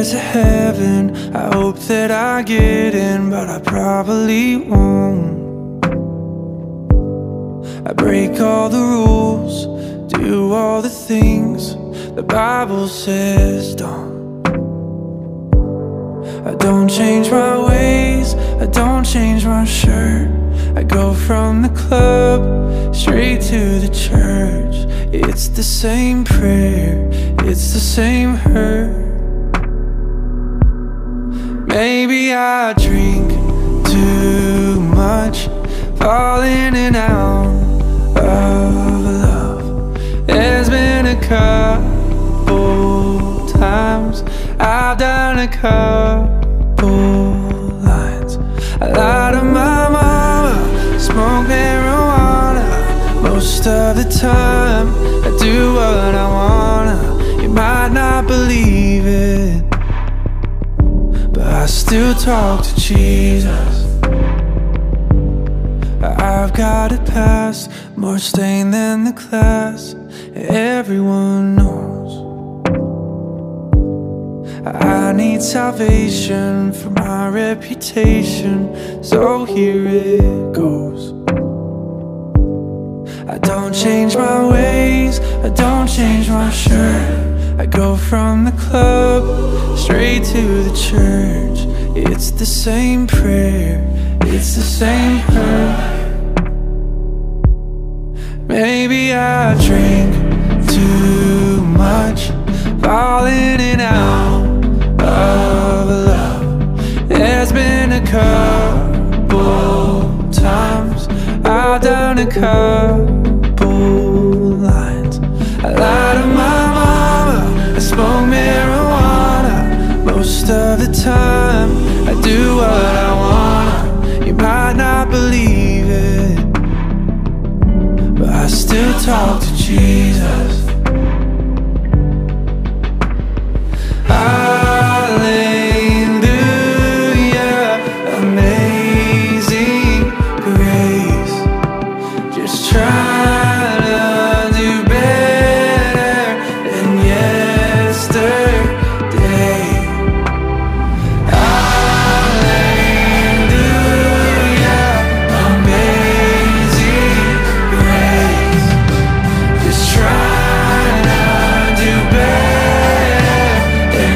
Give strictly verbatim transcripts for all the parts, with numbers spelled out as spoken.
there's a heaven. I hope that I get in, but I probably won't. I break all the rules, do all the things the Bible says don't. I don't change my ways, I don't change my shirt. I go from the club straight to the church. It's the same prayer, it's the same hurt. Maybe I drink too much, fall in and out of love. There's been a couple times I've done a couple lines. I lied to my mama, smoke marijuana. Most of the time I do what I wanna. You might not believe it, but I still talk to Jesus. I've got a past, more stained than the class everyone knows. I need salvation for my reputation, so here it goes. I don't change my ways, I don't change my shirt. I go from the club straight to the church. It's the same prayer, it's the same hurt. Maybe I drink too much, fall in and out of love. There's been a couple times I've done a couple lines. I lied to my mama, I smoke marijuana. Most of the time I do what I wanna. You might not believe it, but I still talk to Jesus. Hallelujah, amazing grace. Just trying to do better than yesterday. Hallelujah, amazing grace. Just trying to do better than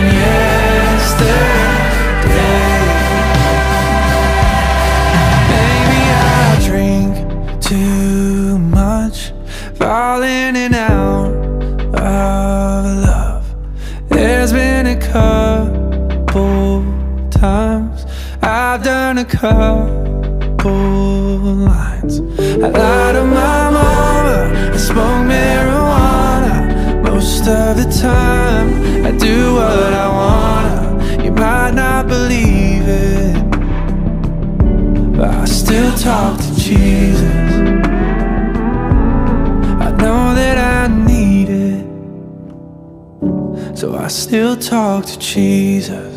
yesterday. Maybe I drink too much, fall in and out of love. There's been a couple times I've done a couple lines. I lied to my mama, I smoke marijuana. Most of the time I do what I wanna. You might not believe it, but I still talk to Jesus. I know that I need it, so I still talk to Jesus.